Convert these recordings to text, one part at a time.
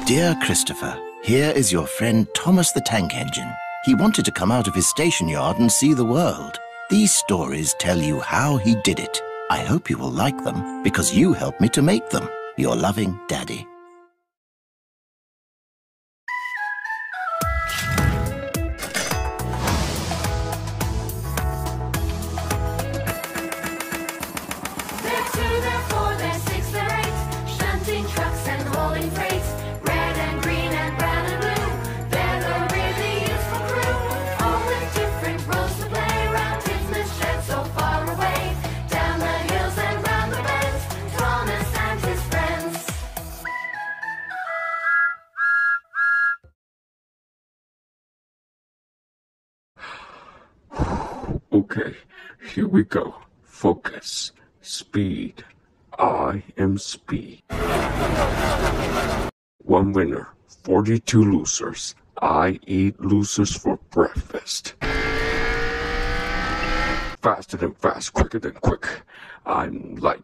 Dear Christopher, here is your friend Thomas the Tank Engine. He wanted to come out of his station yard and see the world. These stories tell you how he did it. I hope you will like them, because you helped me to make them. Your loving Daddy. Okay, here we go. Focus. Speed. I am Speed. 1 winner, 42 losers. I eat losers for breakfast. Faster than fast, quicker than quick. I'm light.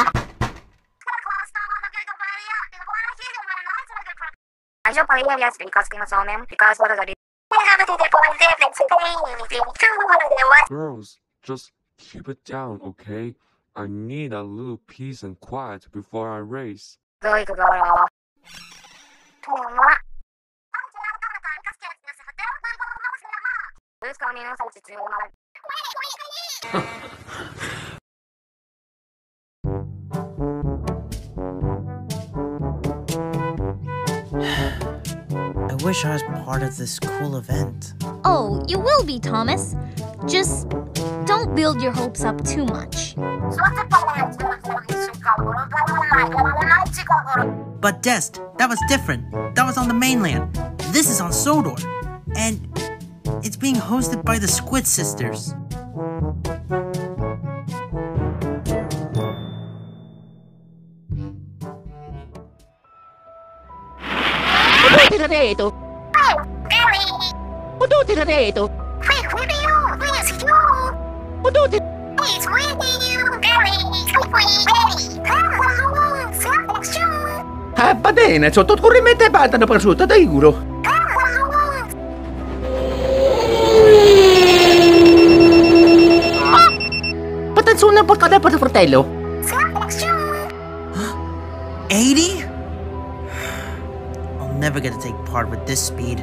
Girls, just keep it down, okay? I need a little peace and quiet before I race. I wish I was part of this cool event. Oh, you will be, Thomas. Just don't build your hopes up too much. But Dest, that was different. That was on the mainland. This is on Sodor. And it's being hosted by the Squid Sisters. Va bene, sotto corrimento e batano prosciutto, da sicuro. Potenzone portare per il fratello. 80? I'll never get to take part with this speed.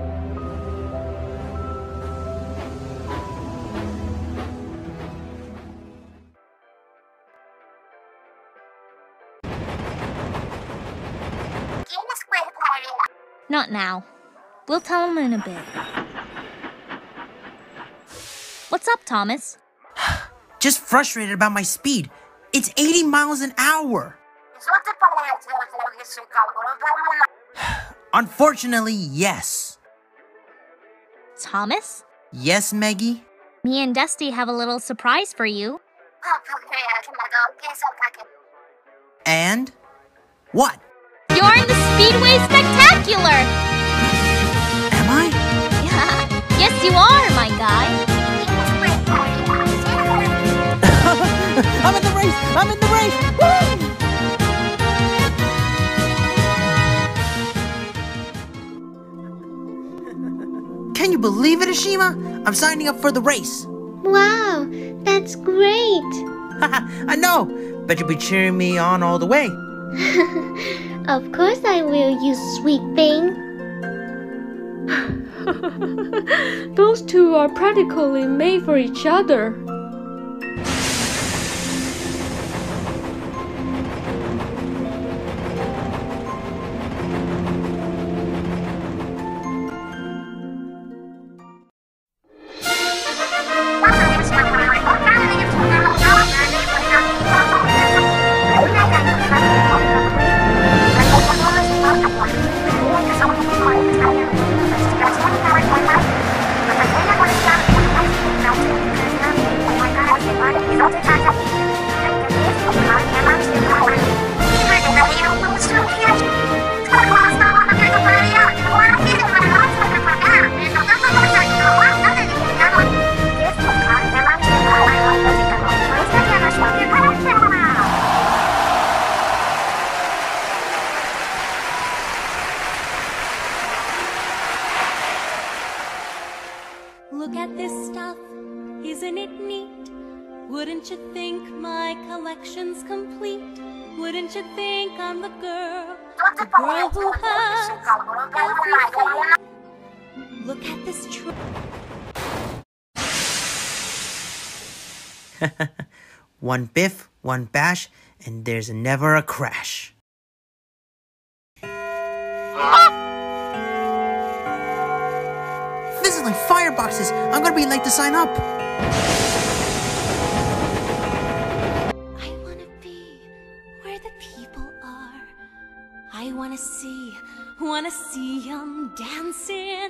Not now. We'll tell him in a bit. What's up, Thomas? Just frustrated about my speed. It's 80 miles an hour. Unfortunately, yes. Thomas? Yes, Maggie? Me and Dusty have a little surprise for you. And? What? You're in the Speedway Spectacular! Am I? Yes, you are, my guy. I'm in the race! I'm in the race! Woo! Can you believe it, Ashima? I'm signing up for the race. Wow, that's great. I know. Bet you'll be cheering me on all the way. Of course I will, you sweet thing. Those two are practically made for each other. Isn't it neat? Wouldn't you think my collection's complete? Wouldn't you think I'm the girl who has everything? Look at this One biff, one bash, and there's never a crash. Fizzling fireboxes! I'm gonna be late to sign up! I wanna be where the people are. I wanna see them dancing.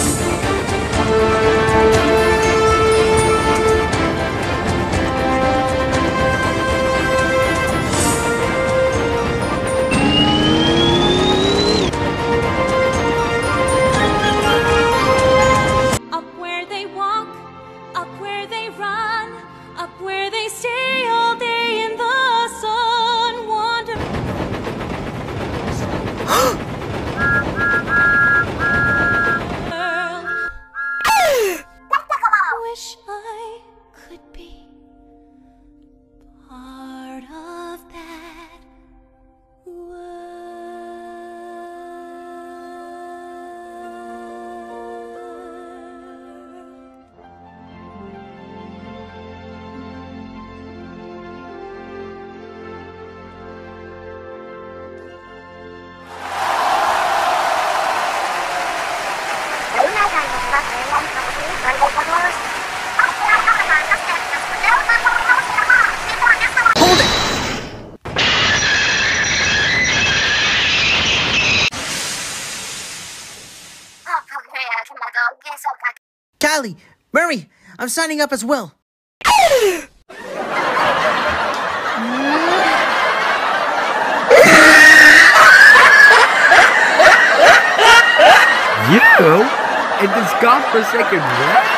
Callie, Murray, I'm signing up as well. You? In this godforsaken dress?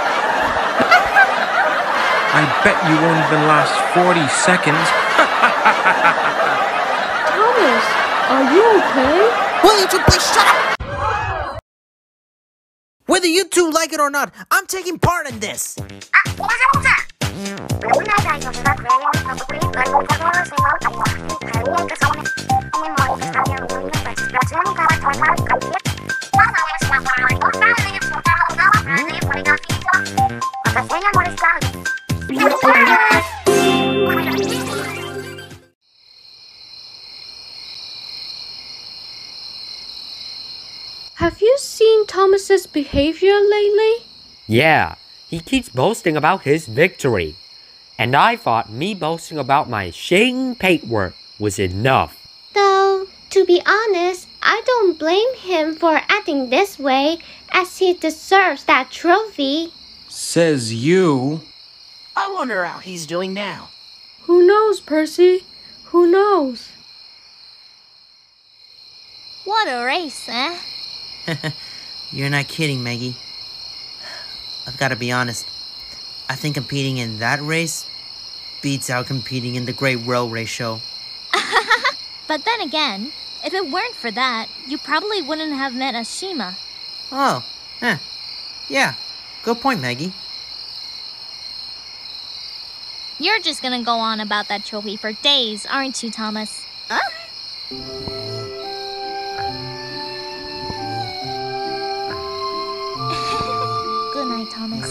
I bet you won't even last 40 seconds. Thomas, are you okay? Will you two please shut up? Whether you two like it or not, I'm taking part in this. Have you seen Thomas's behavior lately? Yeah, he keeps boasting about his victory. And I thought me boasting about my shading paintwork was enough. Though, to be honest, I don't blame him for acting this way, as he deserves that trophy. Says you. I wonder how he's doing now. Who knows, Percy? Who knows? What a race, eh? You're not kidding, Maggie. I've got to be honest. I think competing in that race beats out competing in the Great Railway Show. But then again, if it weren't for that, you probably wouldn't have met Ashima. Oh, yeah. Good point, Maggie. You're just gonna go on about that trophy for days, aren't you, Thomas? Good night, Thomas.